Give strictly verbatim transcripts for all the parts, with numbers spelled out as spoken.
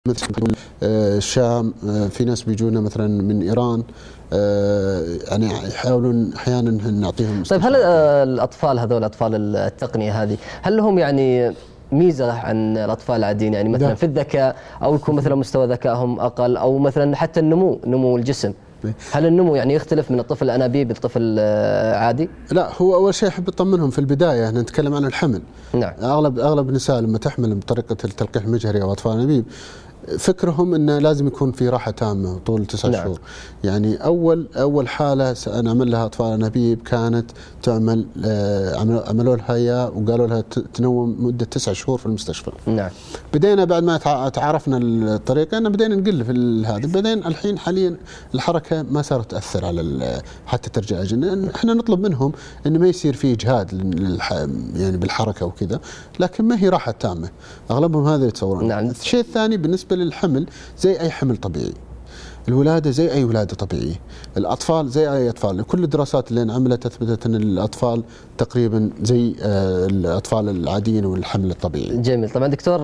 مثل الشام، في ناس بيجونا مثلا من إيران، يعني يحاولون أحيانا نعطيهم. طيب هل الأطفال هذول أطفال التقنية هذه هل لهم يعني ميزة عن الأطفال العاديين، يعني مثلا في الذكاء أو يكون مثلا مستوى ذكائهم أقل، أو مثلا حتى النمو نمو الجسم؟ هل النمو يعني يختلف من الطفل الأنابيب للطفل عادي؟ لا، هو أول شيء أحب أطمنهم في البداية، احنا نتكلم عن الحمل. نعم. أغلب أغلب النساء لما تحمل بطريقة التلقيح المجهري أو أطفال أنابيب فكرهم انه لازم يكون في راحه تامه طول تسع نعم. شهور. يعني اول اول حاله نعمل لها اطفال انابيب كانت تعمل عملوا لها اياه وقالوا لها تنوم مده تسع شهور في المستشفى. نعم. بدينا بعد ما تعرفنا الطريقه ان بدينا نقل في هذا، بعدين الحين حاليا الحركه ما صارت تاثر على حتى ترجع اجن. احنا نطلب منهم انه ما يصير في اجهاد يعني بالحركه وكذا، لكن ما هي راحه تامه، اغلبهم هذا يتصورون. نعم. الشيء الثاني بالنسبه للحمل زي أي حمل طبيعي، الولادة زي أي ولادة طبيعية، الأطفال زي أي أطفال. كل الدراسات اللي انعملت أثبتت أن الأطفال تقريبا زي الأطفال العاديين والحمل الطبيعي. جميل. طبعا دكتور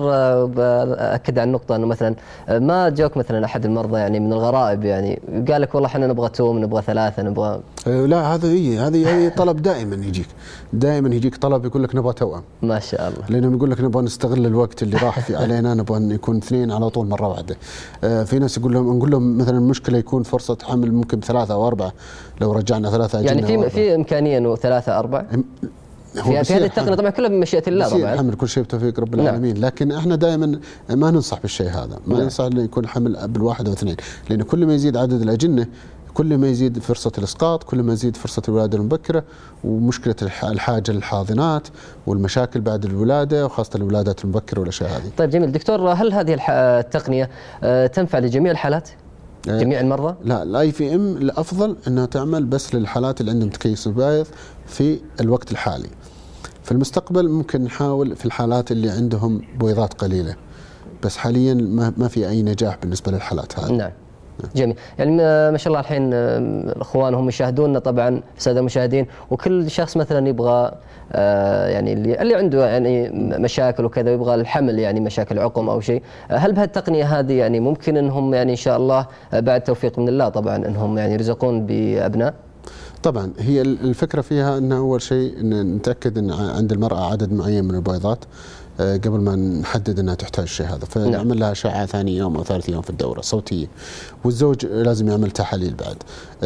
أكد على النقطة أنه مثلا ما جاك مثلا أحد المرضى يعني من الغرائب يعني قال لك والله احنا نبغى توم، نبغى ثلاثة، نبغى؟ لا، هذا هي هذه هذه طلب دائما يجيك، دائما يجيك طلب يقول لك نبغى توأم. ما شاء الله. لأنهم يقول لك نبغى نستغل الوقت اللي راح في علينا، نبغى أن يكون اثنين على طول مرة واحدة. في ناس يقول لهم نقول لهم مثلا المشكلة يكون فرصة حمل ممكن ثلاثة أو أربعة، لو رجعنا ثلاثة يعني في في إمكانية إنه ثلاثة أربعة في, في هذه التقنية طبعا كلها بمشيئة الله طبعا. الحمل كل شيء بتوفيق رب العالمين. نعم. لكن احنا دائما ما ننصح بالشيء هذا، ما نعم. ننصح انه يكون حمل بالواحد او اثنين، لأن كل ما يزيد عدد الأجنة كل ما يزيد فرصة الإسقاط، كل ما يزيد فرصة الولادة المبكرة، ومشكلة الحاجة للحاضنات والمشاكل بعد الولادة وخاصة الولادات المبكرة والأشياء هذه. طيب جميل. دكتور هل هذه التقنية تنفع لجميع الحالات؟ جميع المرضى؟ لا، الاي في ام الافضل انها تعمل بس للحالات اللي عندهم تكيس مبايض في الوقت الحالي. في المستقبل ممكن نحاول في الحالات اللي عندهم بويضات قليله، بس حاليا ما في اي نجاح بالنسبه للحالات هذه. نعم. جميل. يعني ما شاء الله الحين الاخوان هم يشاهدوننا طبعا الساده المشاهدين، وكل شخص مثلا يبغى يعني اللي اللي عنده يعني مشاكل وكذا ويبغى الحمل يعني مشاكل عقم او شيء، هل بهالتقنيه هذه يعني ممكن انهم يعني ان شاء الله بعد توفيق من الله طبعا انهم يعني يرزقون بابناء؟ طبعا هي الفكره فيها ان اول شيء ان نتاكد ان عند المراه عدد معين من البويضات قبل ما نحدد انها تحتاج الشيء هذا، فنعمل لها اشعه ثاني يوم او ثالث يوم في الدوره صوتيه، والزوج لازم يعمل تحاليل بعد.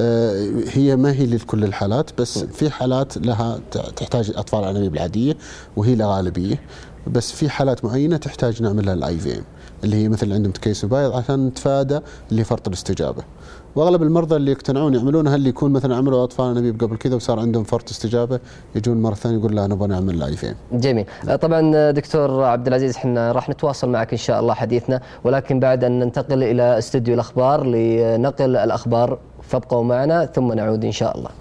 هي ما هي لكل الحالات، بس في حالات لها تحتاج اطفال انابيب العاديه وهي الغالبيه، بس في حالات معينه تحتاج نعمل لها الاي في ام اللي هي مثل عندهم تكيس مبايض عشان نتفادى اللي فرط الاستجابه. واغلب المرضى اللي يقتنعون يعملونها اللي يكون مثلا عملوا اطفال انابيب قبل كذا وصار عندهم فرط استجابه يجون مره ثانيه يقول لا نبغى نعمل الاي في ام. جميل. طبعا دكتور عبد العزيز احنا راح نتواصل معك ان شاء الله حديثنا، ولكن بعد ان ننتقل الى استوديو الاخبار لنقل الاخبار، فابقوا معنا ثم نعود ان شاء الله.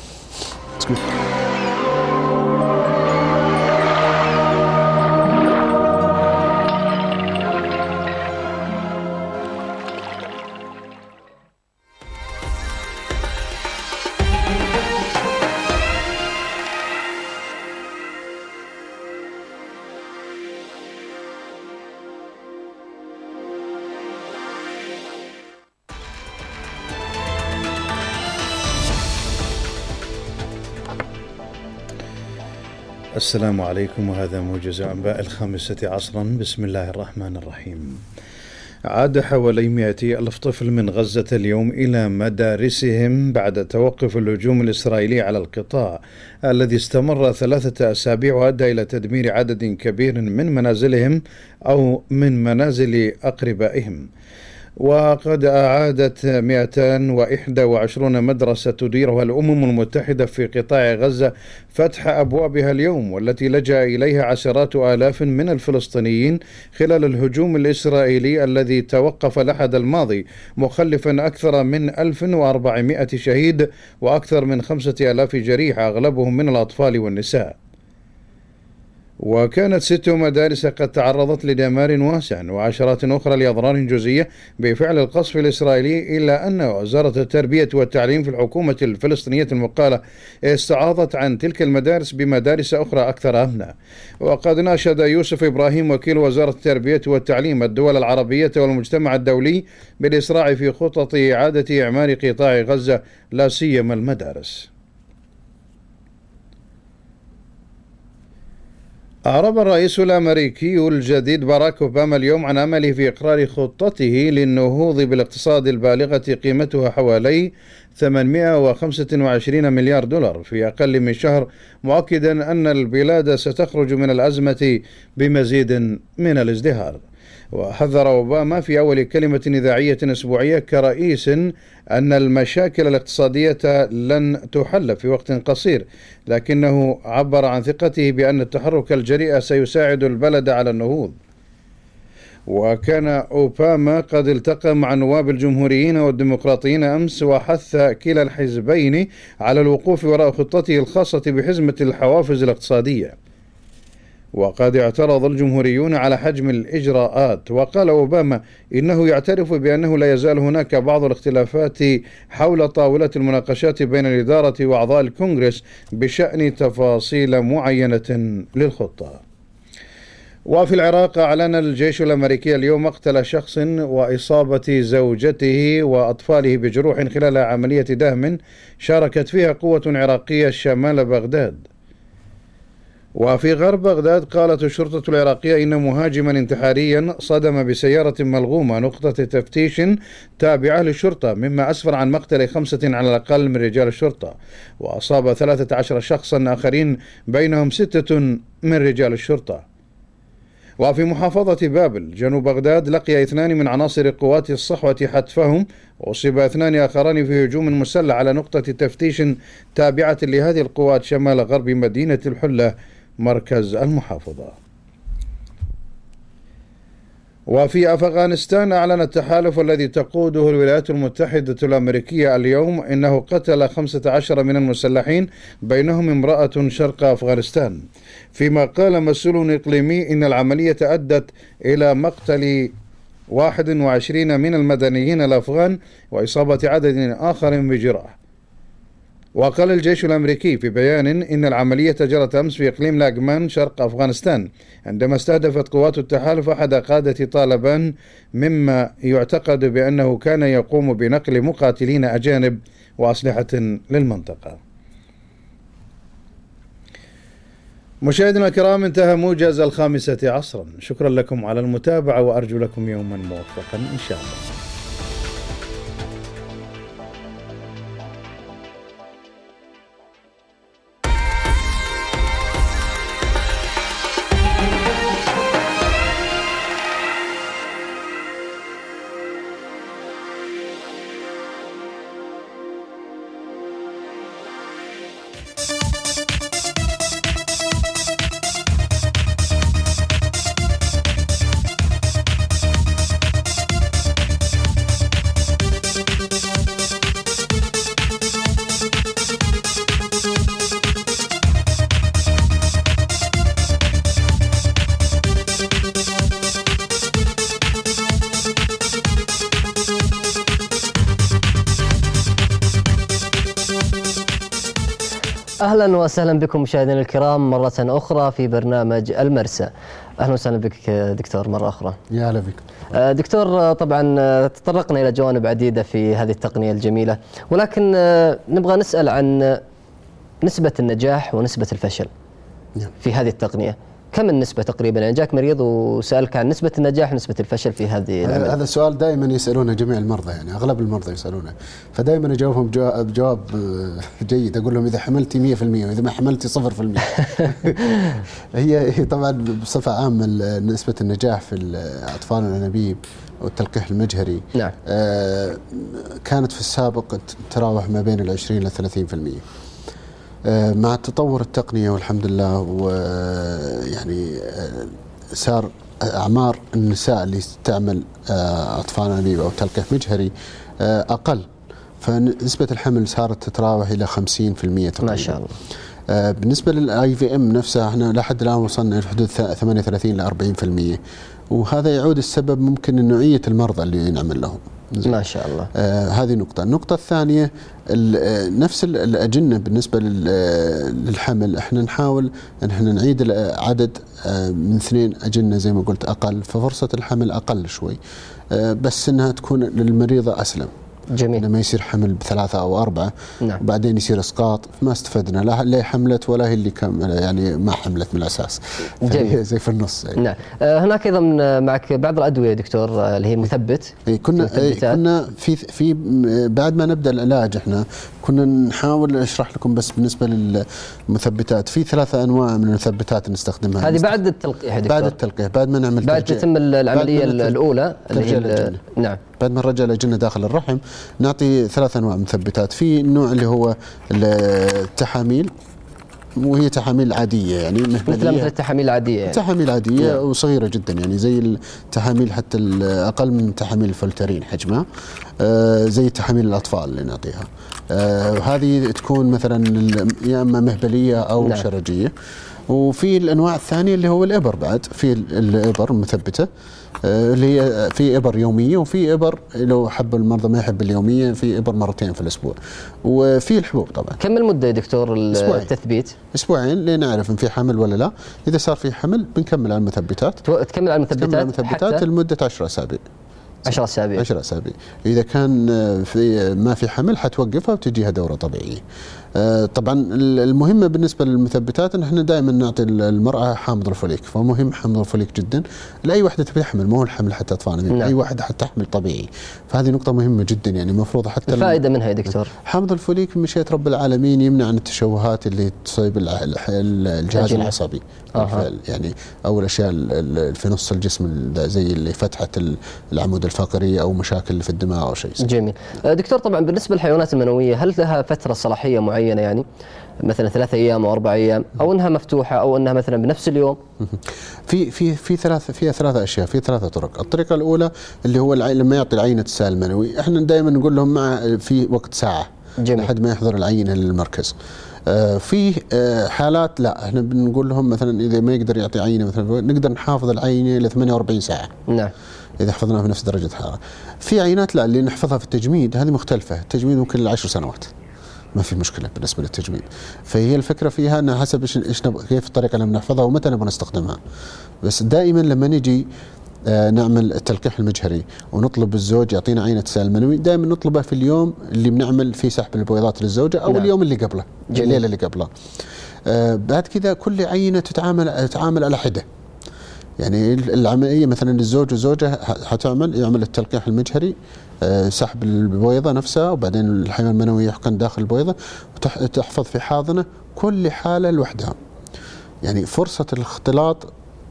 السلام عليكم، وهذا موجز أنباء الخامسة عصرا. بسم الله الرحمن الرحيم. عاد حوالي مئة ألف طفل من غزة اليوم إلى مدارسهم بعد توقف الهجوم الإسرائيلي على القطاع الذي استمر ثلاثة أسابيع وأدى إلى تدمير عدد كبير من منازلهم أو من منازل أقربائهم. وقد أعادت مئتين وإحدى وعشرين مدرسة تديرها الأمم المتحدة في قطاع غزة فتح أبوابها اليوم، والتي لجأ إليها عشرات آلاف من الفلسطينيين خلال الهجوم الإسرائيلي الذي توقف الأحد الماضي، مخلفا أكثر من ألف وأربعمئة شهيد وأكثر من خمسة آلاف جريح أغلبهم من الأطفال والنساء. وكانت ست مدارس قد تعرضت لدمار واسع وعشرات أخرى لأضرار جزئية بفعل القصف الإسرائيلي، إلا أن وزارة التربية والتعليم في الحكومة الفلسطينية المقالة استعاضت عن تلك المدارس بمدارس أخرى أكثر أمنا. وقد ناشد يوسف إبراهيم وكيل وزارة التربية والتعليم الدول العربية والمجتمع الدولي بالإسراع في خطط إعادة إعمار قطاع غزة لا سيما المدارس. أعرب الرئيس الأمريكي الجديد باراك أوباما اليوم عن أمله في إقرار خطته للنهوض بالاقتصاد البالغة قيمتها حوالي ثمانمائة وخمسة وعشرين مليار دولار في أقل من شهر، مؤكدا أن البلاد ستخرج من الأزمة بمزيد من الازدهار. وحذر أوباما في أول كلمة إذاعية أسبوعية كرئيس أن المشاكل الاقتصادية لن تحل في وقت قصير، لكنه عبر عن ثقته بأن التحرك الجريء سيساعد البلد على النهوض. وكان أوباما قد التقى مع نواب الجمهوريين والديمقراطيين أمس، وحث كلا الحزبين على الوقوف وراء خطته الخاصة بحزمة الحوافز الاقتصادية. وقد اعترض الجمهوريون على حجم الإجراءات، وقال أوباما إنه يعترف بأنه لا يزال هناك بعض الاختلافات حول طاولة المناقشات بين الإدارة وأعضاء الكونغرس بشأن تفاصيل معينة للخطة. وفي العراق أعلن الجيش الأمريكي اليوم مقتل شخص وإصابة زوجته وأطفاله بجروح خلال عملية دهم شاركت فيها قوة عراقية شمال بغداد. وفي غرب بغداد قالت الشرطة العراقية إن مهاجما انتحاريا صدم بسيارة ملغومة نقطة تفتيش تابعة للشرطة، مما أسفر عن مقتل خمسة على الأقل من رجال الشرطة، وأصاب ثلاثة عشر شخصا آخرين بينهم ستة من رجال الشرطة. وفي محافظة بابل جنوب بغداد لقي اثنان من عناصر قوات الصحوة حتفهم، وأصيب اثنان آخران في هجوم مسلح على نقطة تفتيش تابعة لهذه القوات شمال غرب مدينة الحلة مركز المحافظة. وفي أفغانستان أعلن التحالف الذي تقوده الولايات المتحدة الأمريكية اليوم إنه قتل خمسة عشر من المسلحين بينهم امرأة شرق أفغانستان، فيما قال مسؤول إقليمي إن العملية أدت إلى مقتل واحد وعشرين من المدنيين الأفغان وإصابة عدد آخر بجراح. وقال الجيش الأمريكي في بيان إن العملية جرت أمس في إقليم لاجمان شرق أفغانستان، عندما استهدفت قوات التحالف أحد قادة طالبان، مما يعتقد بأنه كان يقوم بنقل مقاتلين أجانب وأسلحة للمنطقة. مشاهدينا الكرام، انتهى موجز الخامسة عصرا. شكرا لكم على المتابعة، وأرجو لكم يوما موفقا إن شاء الله. أهلا وسهلا بكم مشاهدينا الكرام مرة أخرى في برنامج المرسى. أهلا وسهلا بك دكتور مرة أخرى. يا هلا بك دكتور. طبعا تطرقنا إلى جوانب عديدة في هذه التقنية الجميلة، ولكن نبغى نسأل عن نسبة النجاح ونسبة الفشل في هذه التقنية. كم النسبة تقريبا؟ يعني جاك مريض وسألك عن نسبة النجاح ونسبة الفشل في هذه العملية. هذا السؤال دائما يسألونه جميع المرضى، يعني أغلب المرضى يسألونه، فدائما أجاوبهم بجواب جيد. أقول لهم إذا حملتي مية في المية وإذا ما حملتي صفر في المية. هي طبعا بصفة عامة نسبة النجاح في الأطفال الأنابيب والتلقيح المجهري نعم. آه كانت في السابق تراوح ما بين العشرين إلى ثلاثين في المية. مع تطور التقنية والحمد لله، ويعني صار أعمار النساء اللي تعمل أطفال أنابيب أو تلقيح مجهري أقل، فنسبة الحمل صارت تتراوح إلى خمسين في المية تقريبا. ما شاء الله. بالنسبه للاي في ام نفسها احنا لحد الان وصلنا لحدود ثمانية وثلاثين إلى أربعين بالمئة، وهذا يعود السبب ممكن نوعيه المرضى اللي نعمل لهم. ما شاء الله. آه هذه نقطة. النقطة الثانية نفس الأجنة بالنسبة للحمل، احنا نحاول ان احنا نعيد عدد آه من اثنين أجنة زي ما قلت أقل، ففرصة الحمل أقل شوي، آه بس انها تكون للمريضة أسلم. جميل. لما يصير حمل بثلاثة أو أربعة، نعم. وبعدين يصير إسقاط، ما استفدنا، لا اللي حملت ولا هي اللي كم يعني ما حملت من الأساس. جميل. زي في النص يعني. نعم. هناك أيضا معك بعض الأدوية دكتور اللي هي مثبت. كنا كنا في في بعد ما نبدأ العلاج احنا كنا نحاول أشرح لكم بس بالنسبة للمثبتات، في ثلاثة أنواع من المثبتات نستخدمها. هذه بعد التلقيح دكتور. بعد التلقيح، بعد ما نعمل بعد تتم العملية الأولى اللي هي نعم. بعد ما نرجع الأجنة داخل الرحم نعطي ثلاث أنواع مثبتات. في النوع اللي هو التحاميل، وهي تحاميل عادية يعني مثل مثل التحاميل العادية يعني. تحاميل عادية نعم. وصغيرة جدا يعني زي التحاميل حتى أقل من تحاميل الفولترين حجمها، آه زي تحاميل الأطفال اللي نعطيها. آه وهذه تكون مثلا يا إما مهبلية أو نعم. شرجية. وفي الأنواع الثانية اللي هو الإبر، بعد في الإبر المثبتة اللي هي في إبر يومية، وفي إبر لو حب المرضى ما يحب اليومية في إبر مرتين في الأسبوع، وفي الحبوب طبعا. كم المدة يا دكتور التثبيت؟ أسبوعين لنعرف إن في حمل ولا لا. إذا صار في حمل بنكمل على المثبتات. تكمل على المثبتات؟ تكمل على المثبتات لمدة عشرة أسابيع. عشرة أسابيع. عشرة أسابيع. إذا كان في ما في حمل حتوقفها وتجيها دورة طبيعية. آه طبعا المهمة بالنسبة للمثبتات ان احنا دائما نعطي المرأة حامض الفوليك، فمهم حامض الفوليك جدا لأي وحدة تبي تحمل، مو الحمل حتى أطفال، نعم. أي واحدة حتى تحمل طبيعي، فهذه نقطة مهمة جدا يعني المفروض حتى الفائدة منها يا دكتور. حامض الفوليك بمشيئة رب العالمين يمنع عن التشوهات اللي تصيب الجهاز العصبي بالفعل يعني، أو الأشياء في نص الجسم زي اللي فتحة العمود الفقري أو مشاكل اللي في الدماغ أو شيء. جميل. دكتور طبعا بالنسبة للحيوانات المنوية هل لها فترة صلاحية معينة يعني مثلا ثلاثة أيام أو أربع أيام، أو أنها مفتوحة أو أنها مثلا بنفس اليوم؟ في في في ثلاثة فيها ثلاثة أشياء، في ثلاثة طرق. الطريقة الأولى اللي هو لما يعطي العينة السائل المنوي، احنا دائما نقول لهم مع في وقت ساعة جميل. لحد ما يحضر العينة للمركز. آه في آه حالات لا احنا بنقول لهم مثلا إذا ما يقدر يعطي عينة مثلا نقدر نحافظ العينة ل ثمانية وأربعين ساعة. نعم. إذا حفظناها في نفس درجة الحرارة. في عينات لا اللي نحفظها في التجميد هذه مختلفة، التجميد ممكن لعشر سنوات. ما في مشكلة بالنسبة للتجميد، فهي الفكرة فيها أنها حسب إيش إيش كيف الطريقة اللي بنحفظها ومتى نبغى نستخدمها. بس دائما لما نجي آه نعمل التلقيح المجهري ونطلب الزوج يعطينا عينة سائل المنوي، دائما نطلبه في اليوم اللي بنعمل فيه سحب البويضات للزوجة أو نعم. اليوم اللي قبله، الليلة اللي قبله. آه بعد كذا كل عينة تتعامل تتعامل على حدة. يعني العملية مثلا الزوج والزوجة حتعمل يعمل التلقيح المجهري، سحب البويضة نفسها، وبعدين الحيوان المنوي يحقن داخل البويضة وتحفظ في حاضنة، كل حالة لوحدها. يعني فرصة الاختلاط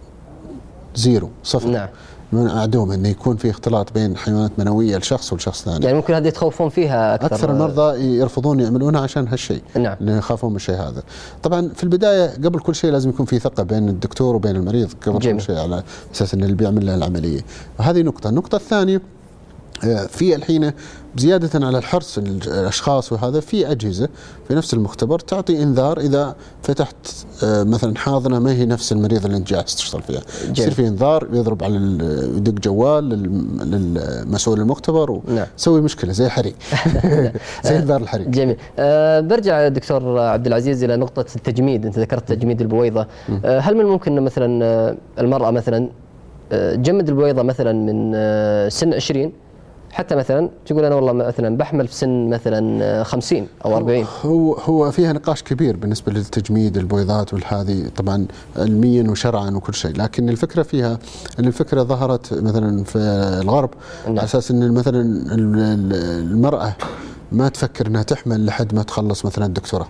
زيرو، صفر. نعم. من أعدوم أنه يكون في اختلاط بين حيوانات منوية لشخص ولشخص ثاني. يعني ممكن هذه يتخوفون فيها أكثر. أكثر المرضى يرفضون يعملونها عشان هالشيء. نعم. لأنه يخافون من الشيء هذا. طبعا في البداية قبل كل شيء لازم يكون في ثقة بين الدكتور وبين المريض قبل جميل. كل شيء على أساس أن اللي بيعمل له العملية. وهذه نقطة. النقطة الثانية في الحين زيادة على الحرص الأشخاص وهذا في أجهزة في نفس المختبر تعطي إنذار إذا فتحت مثلا حاضنة ما هي نفس المريض اللي أنت جالس تشتغل فيها، يصير في إنذار يضرب على يدق جوال للمسؤول المختبر ويسوي مشكلة زي الحريق زي إنذار الحريق. جميل. أه برجع دكتور عبد العزيز إلى نقطة التجميد، أنت ذكرت تجميد البويضة. أه هل من الممكن مثلا المرأة مثلا تجمد البويضة مثلا من سن عشرين حتى مثلا تقول أنا والله مثلا بحمل في سن مثلا خمسين أو أربعين؟ هو هو فيها نقاش كبير بالنسبة للتجميد البويضات والهذه طبعا علميا وشرعا وكل شيء، لكن الفكرة فيها أن الفكرة ظهرت مثلا في الغرب على أساس أن مثلا المرأة ما تفكر أنها تحمل لحد ما تخلص مثلا الدكتوراه،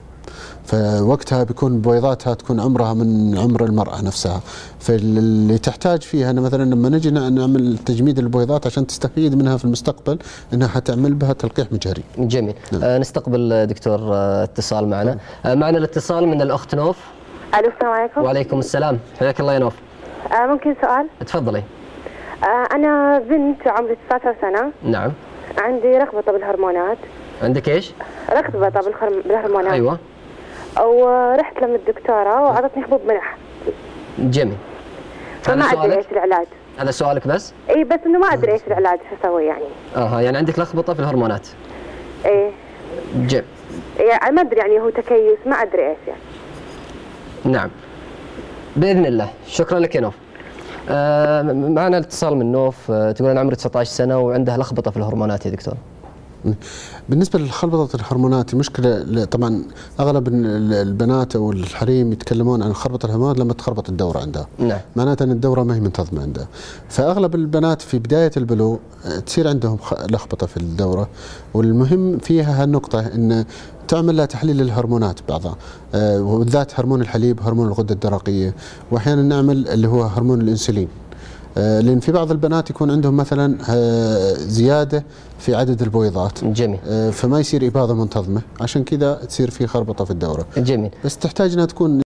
فوقتها بيكون بويضاتها تكون عمرها من عمر المرأة نفسها، فاللي تحتاج فيها أن مثلا لما نجي نعمل تجميد البويضات عشان تستفيد منها في المستقبل أنها حتعمل بها تلقيح مجهري. جميل. نعم. آه نستقبل دكتور آه اتصال معنا. آه معنا الاتصال من الأخت نوف. ألو السلام عليكم. وعليكم السلام، حياك الله يا نوف. آه ممكن سؤال؟ تفضلي. آه أنا بنت عمري تسعة عشر سنة. نعم. عندي رغبة بالهرمونات. عندك إيش؟ رغبة بالهرمونات. أيوة. ورحت لم الدكتورة وعطتني حبوب ملح. جميل. فما ادري ايش العلاج. هذا سؤالك بس؟ اي بس انه ما ادري ايش العلاج شو اسوي يعني. اها يعني عندك لخبطه في الهرمونات. ايه. جميل. يعني ما ادري يعني هو تكيس ما ادري ايش يعني. نعم. باذن الله، شكرا لك يا نوف. آه معنا اتصال من نوف، آه تقول انا عمري تسعة عشر سنه وعندها لخبطه في الهرمونات يا دكتور. بالنسبة لخربطة الهرمونات المشكلة طبعا أغلب البنات أو الحريم يتكلمون عن خربطة الهرمونات لما تخربط الدورة عندها. نعم. معناته أن الدورة ما هي منتظمة عندها. فأغلب البنات في بداية البلوغ تصير عندهم لخبطة في الدورة، والمهم فيها هالنقطة أن تعمل لها تحليل للهرمونات بعضها، آه وبالذات هرمون الحليب، هرمون الغدة الدرقية، وأحيانا نعمل اللي هو هرمون الأنسولين. لأن في بعض البنات يكون عندهم مثلا زيادة في عدد البويضات. جميل. فما يصير إباضة منتظمة، عشان كذا تصير في خربطة في الدورة. جميل. بس تحتاج أنها تكون